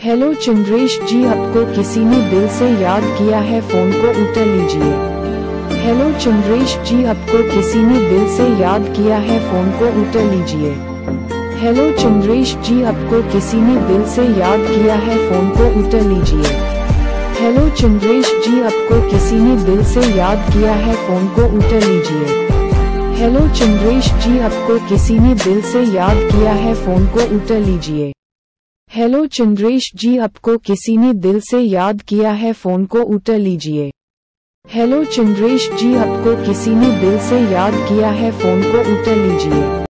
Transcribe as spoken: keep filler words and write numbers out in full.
Hello Chandresh जी, आपको किसी ने दिल से याद किया है, फोन को उठा लीजिए। हेलो चंद्रेश जी, आपको किसी ने दिल से याद किया है, फोन को उठा लीजिए। हेलो चंद्रेश जी, आपको किसी ने दिल से याद किया है, फोन को उठा लीजिए। हेलो चंद्रेश जी, आपको किसी ने दिल से याद किया है, फोन को उठा लीजिए। हेलो चंद्रेश जी, आपको किसी ने दिल से याद किया है, फोन को उठा लीजिए। हेलो चंद्रेश जी, आपको किसी ने दिल से याद किया है, फोन को उठा लीजिए। हेलो चंद्रेश जी, आपको किसी ने दिल से याद किया है, फोन को उठा लीजिए।